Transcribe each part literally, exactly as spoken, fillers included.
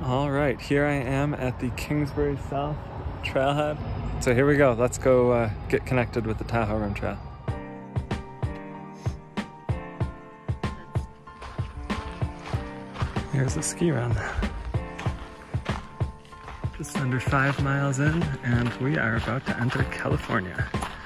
All right, here I am at the Kingsbury South trailhead. So here we go. Let's go uh, get connected with the Tahoe Rim Trail. Here's a ski run. Just under five miles in, and we are about to enter California.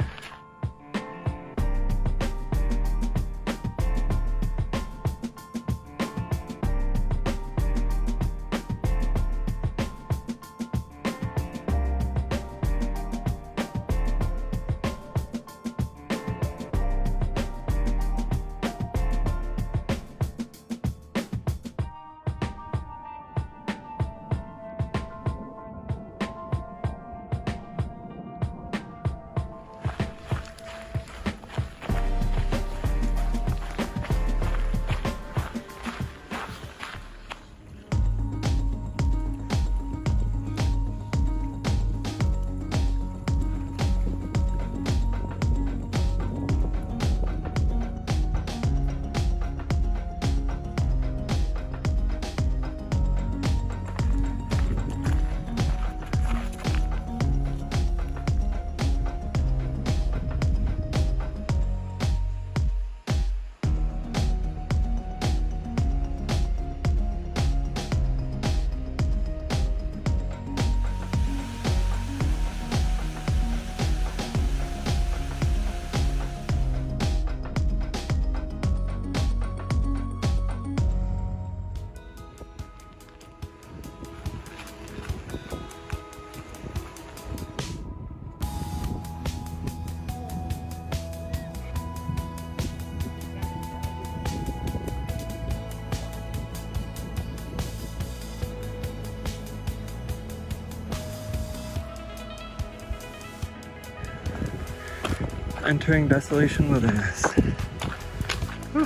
Entering Desolation Wilderness. Whew.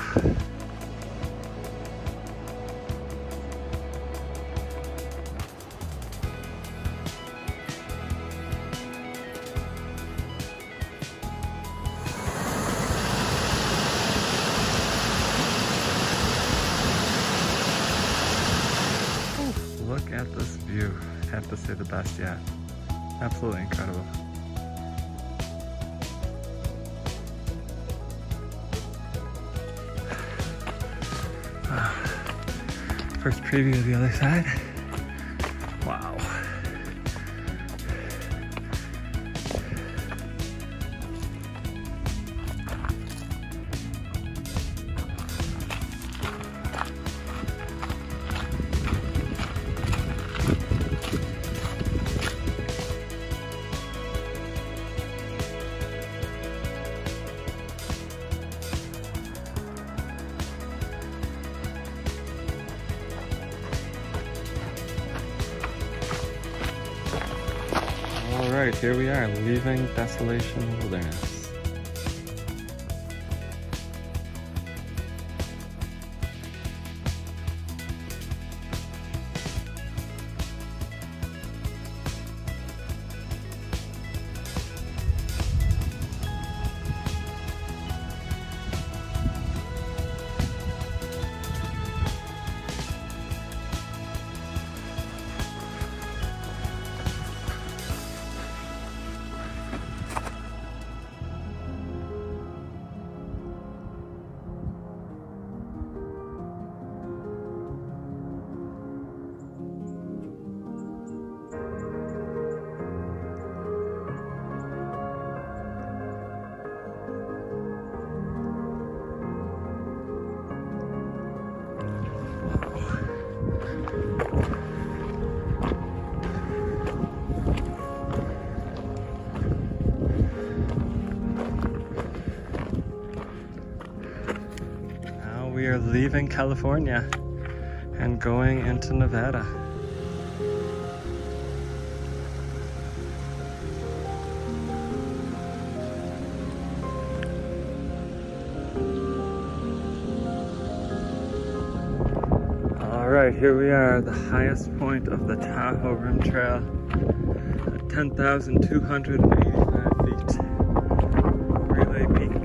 Ooh, look at this view. I have to say the best yet. Absolutely incredible. First preview of the other side. Wow. Alright, here we are, leaving Desolation Wilderness. We are leaving California and going into Nevada. All right, here we are, the highest point of the Tahoe Rim Trail at ten thousand two hundred eighty-five feet. Relay Peak.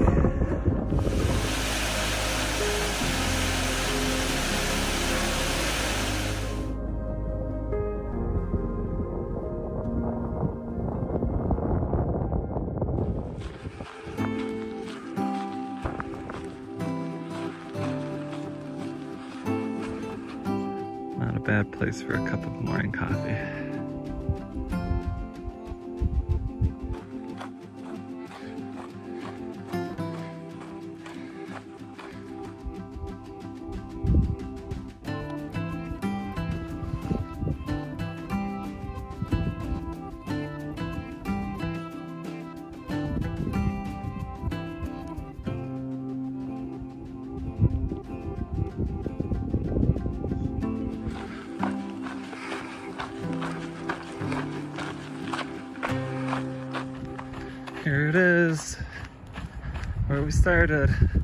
Not a bad place for a cup of morning coffee. Here it is, where we started.